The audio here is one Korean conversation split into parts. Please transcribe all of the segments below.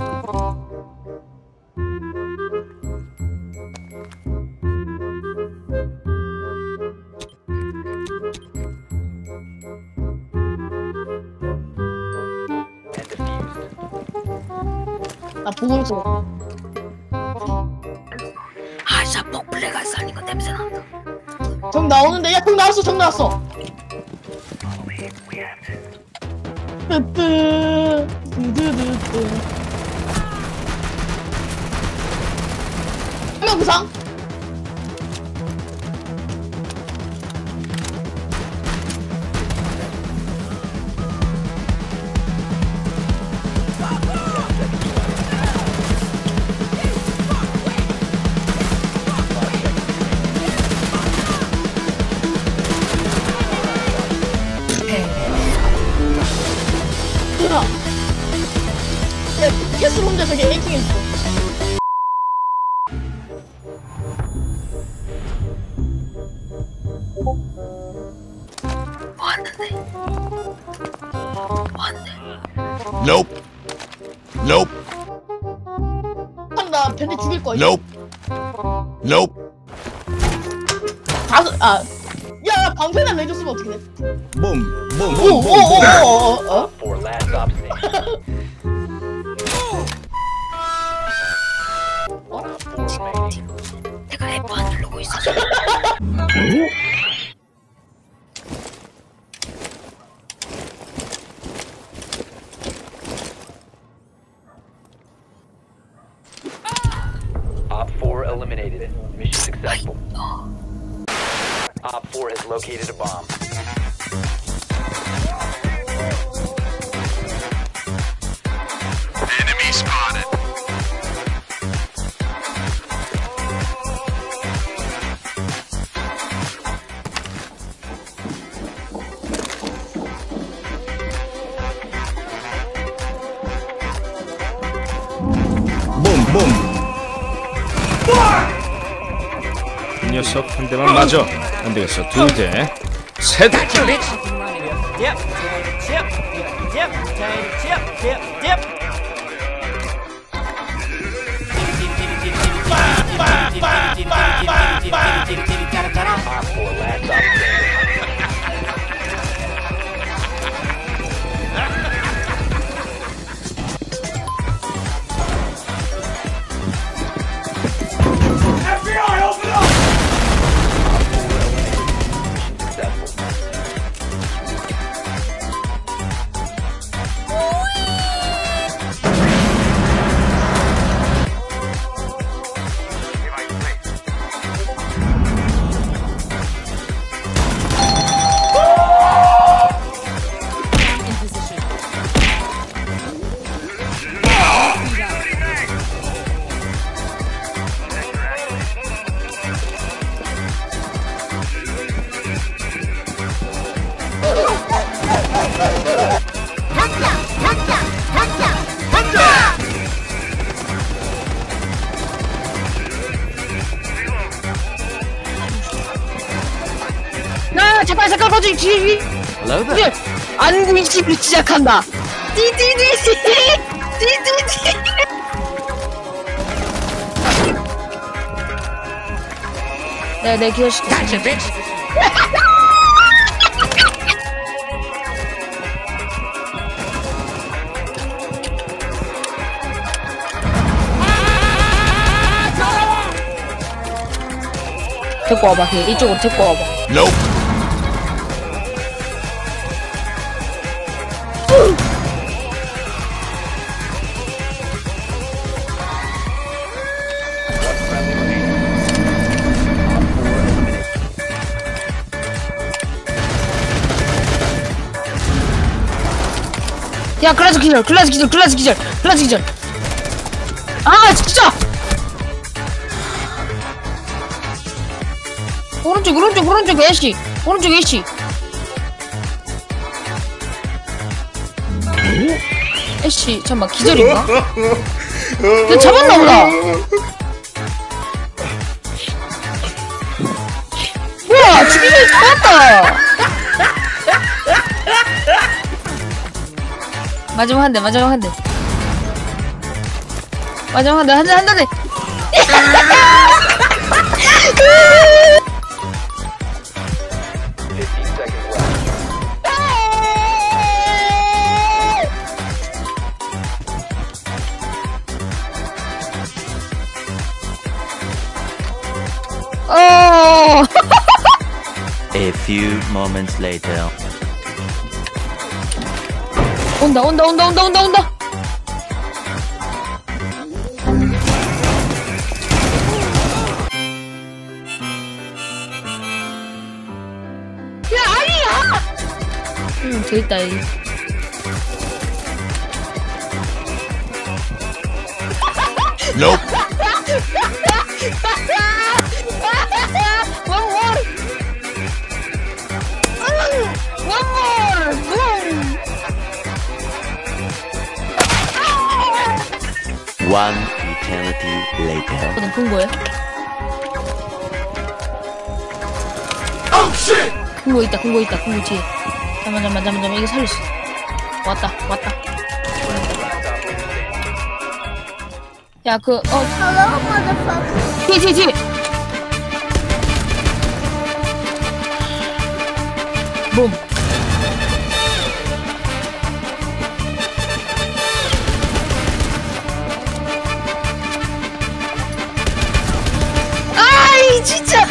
나 보고 있어. 아, 진짜 폭플레가 쌓인 거 냄새 난다. 정 나오는데, 야, 정 나왔어, 정 나왔어. 뜨뜨, 뜨뜨뜨뜨. 한 명 부상. 캐슬 혼자 저기 에이킹 했어. 뭐하는데? 뭐하는데? Nope. Nope. 나 밴드 죽일 거야. Nope. Nope. 야, 방패나 내줬으면 어떻게 돼? Boom. Boom. Boom. Boom. For last stop station. 내가 F 안 누르고 있어서. Op 4 eliminated. Mission successful. Op 4 has located a bomb. Enemy spotted. Boom. Boom. 이 녀석 한 대만 맞아. 안 되겠어. 두 대, 세 대. Op 4 last stop standing. 잠깐 꺼지 뒤. 이제 안미식을 시작한다. 디디디. 네 기어시켜. 데리고 와봐. 이쪽으로 데리고 와봐. Nope. 야, 클라스 기절. 아, 진짜! 오른쪽 애쉬. 애쉬, 잠깐만, 기절인가? 야, 잡았나 보다. 뭐야, 죽이면 잡았다. 마지막 한 대. 마지막 한 대. 15 seconds left. 어. A few moments later. 온다. 야, 아니야! 저 있다, 여기. Nope. One more! One more! Boom! One eternity later. 그럼 큰 거야? 큰 거 있다, 큰 거 뒤에. 잠깐만, 이거 살릴 수 있어. 왔다. 야, 뒤에. 붐. 아이, 진짜!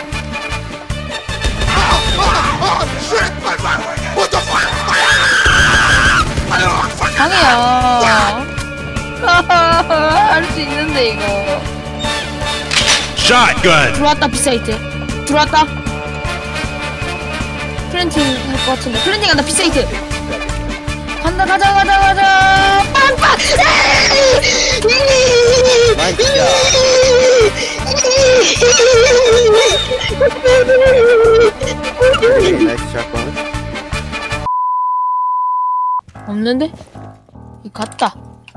강해요. 할 수 있는데, 이거. Shotgun. 들어왔다, 비사이트. 들어왔다. 플랜팅 할 것 같은데. 플랜팅 간다, 비사이트. 가자. 빵빵! 없는데? 이 갔다.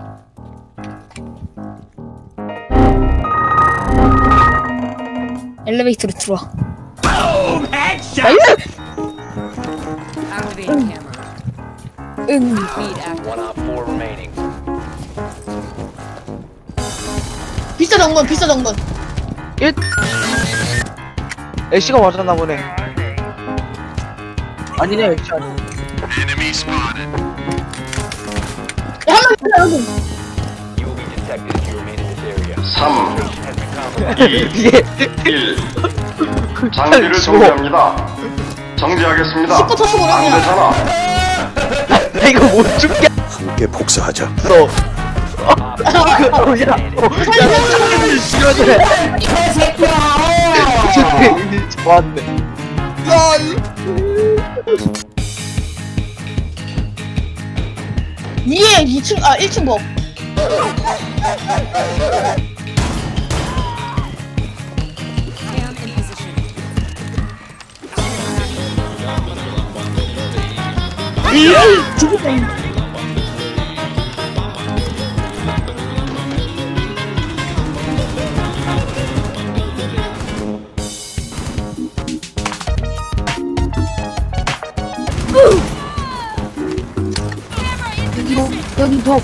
엘리베이터로 들어와. 응. One op 4 remaining. 비싸던 건. 애쉬가 맞았나 보네. 아니네, 애쉬 아니. You will be detected if you remain in this area. 3, 이게 1. 장비를 정지합니다. 정지하겠습니다. 안 되잖아. 나 이거 못 죽게. 함께 복사하자. 너. 싫어해. 좋았네. 위에 2층, 1층 법. 여기 벅.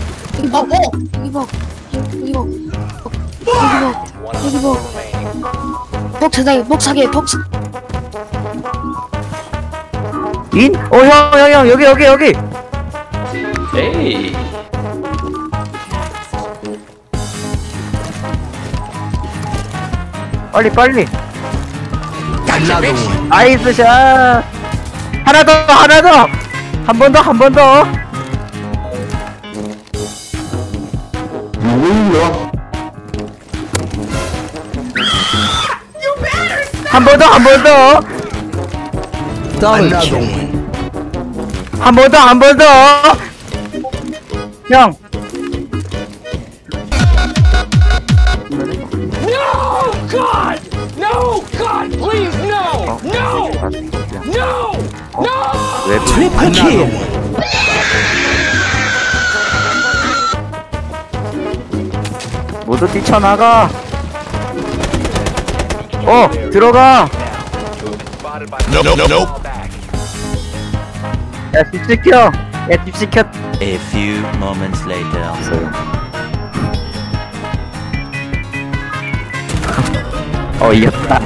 One op 4 remaining. 벅 사게. 인? 형, 여기. 에이. 빨리. 나이스 샷. 하나 더. 한 번 더. 한 번 더. 한 번 더. 한 번 더. 형. 왜 트리플 킬? 모두 뛰쳐나가. 들어가. Spotted by Nope. back. 야, 집 시켜. A few moments later. 이겼다.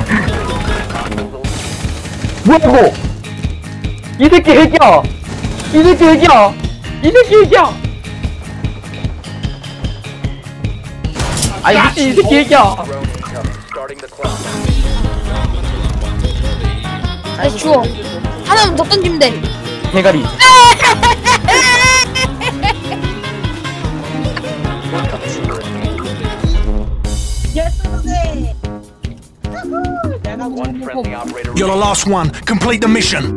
뭐야 이거? 이 새끼 핵이야. 이 새끼 핵이야. 이 새끼 핵이야. 아니 미친 이 새끼 핵이야. Drone incoming. Starting the clock. 아이 주워. 하나만 더 던지면 돼. 대가리. One friendly operator. You're the last one. Complete the mission.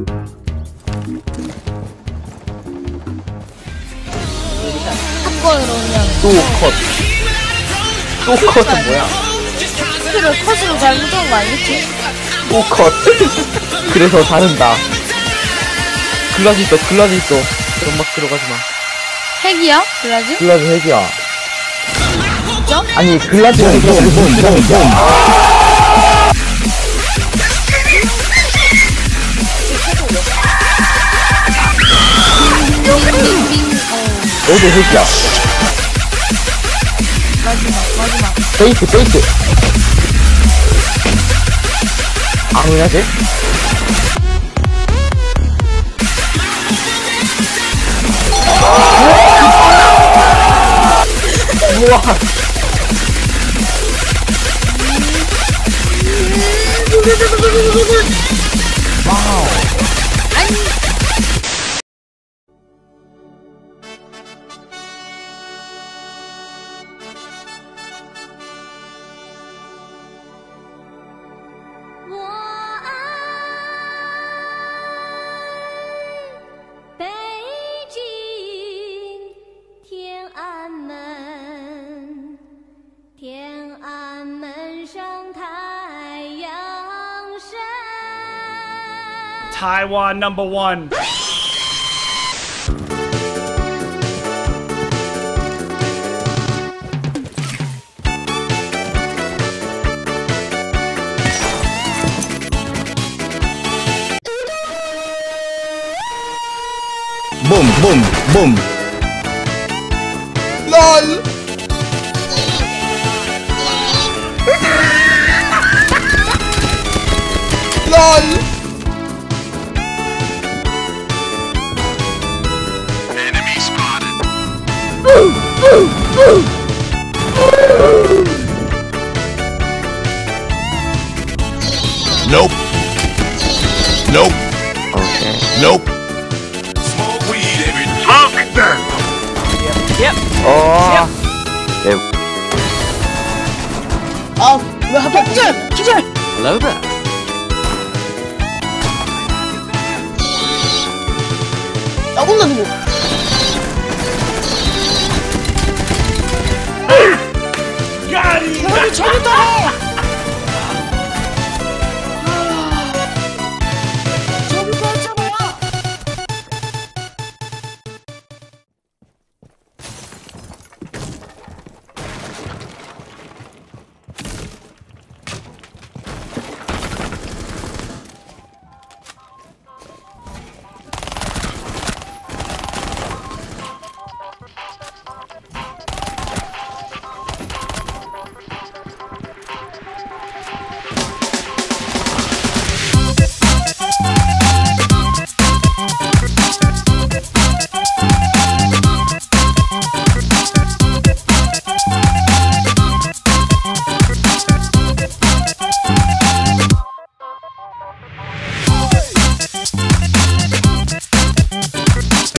한 번으로 그냥 또 컷. 또 컷은 뭐야? 스킬을 컷으로 잘못한 거 아니겠지? 또 컷. 그래서 다른다. 글라즈 있어. 글라즈 있어. 연막 들어가지 마. 핵이야? 그라지? 글라즈 핵이야. 진짜? 아니 글라즈 핵이야. 너도 핵이야. 마지막. 페이크. 아무나지? 우와. 와우. Taiwan #1. Boom. LOL. LOL. Enemy spotted. Nope. Okay. Nope. Smoke weed every day. 왜 하필 기절! Hello there. 혼자 누구? 여기 재밌다! 재밌다 했잖아!